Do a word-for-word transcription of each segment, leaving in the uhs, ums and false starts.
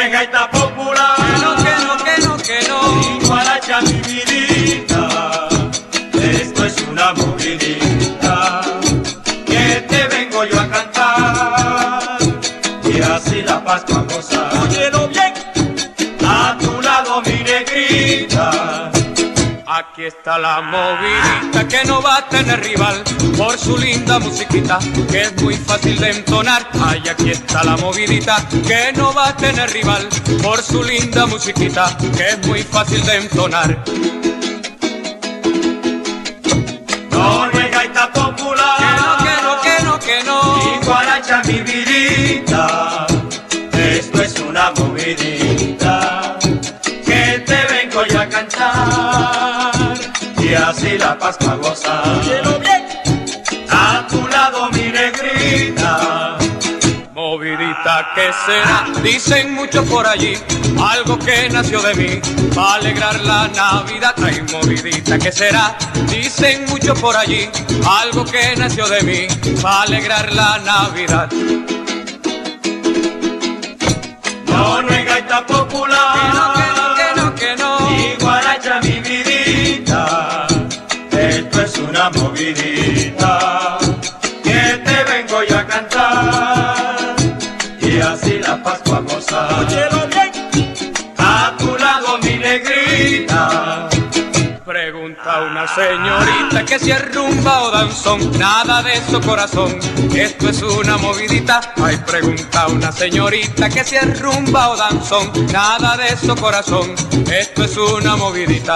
es gaita popular. Que no, que no, que no, que no. Mi guaracha, mi vidita, esto es una movidita que te vengo yo a cantar y así la paz pa' gozar. Óyelo bien. A tu lado mi negrita, Aquí está la movidita que no va a tener rival por su linda musiquita que es muy fácil de entonar. Ay, aquí está la movidita que no va a tener rival por su linda musiquita que es muy fácil de entonar. no, no es gaita popular. Que no, que no, que no, que Mi no. guaracha, mi vidita, esto es una movidita que te vengo yo a cantar y así la paz pa' gozar. Óyelo bien. A tu lado mi negrita, Movidita que será, dicen muchos por allí, algo que nació de mí, para alegrar la Navidad. Ay, movidita que será, dicen muchos por allí, algo que nació de mí, para alegrar la Navidad. no, no es gaita popular. Que no, que no, que no, que no. Mi guaracha, mi vidita, esto es una movidita que te vengo yo a cantar y así la paz pa' gozar. Óyelo bien. A tu lado mi negrita, Pregunta una señorita que si es rumba o danzón, nada de eso corazón, esto es una movidita. Ay, pregunta una señorita que si es rumba o danzón, nada de eso corazón, esto es una movidita.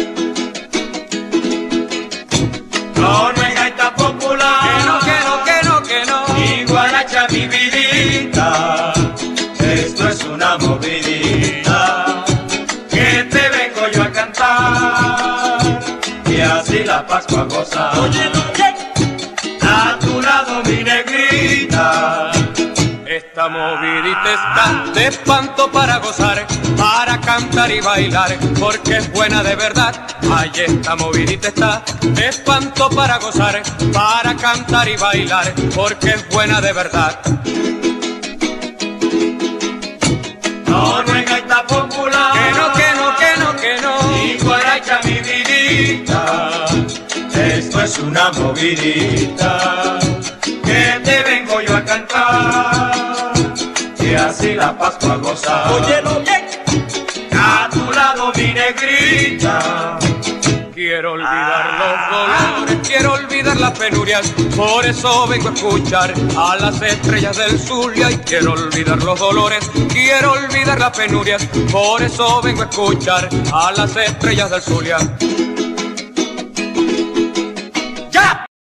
no, no es gaita popular. Que no, que no, que no, que no. Mi guaracha, mi vidita, esto es una movidita que te vengo yo a cantar y así la paz pa' gozar. Óyelo bien. A tu lado mi negrita, Esta movidita está de espanto para gozar, para cantar y bailar, porque es buena de verdad. Ay, esta movidita está de espanto para gozar, para cantar y bailar, porque es buena de verdad. no, no es gaita popular. Que no, que no, que no, que no. Mi guaracha, mi vidita, esto es una movidita que te vengo yo a cantar y así la paz pa' gozar. Óyelo bien. A tu lado mi negrita, Quiero olvidar los dolores, quiero olvidar las penurias, por eso vengo a escuchar a las estrellas del Zulia. Y quiero olvidar los dolores, quiero olvidar las penurias, por eso vengo a escuchar a las estrellas del Zulia.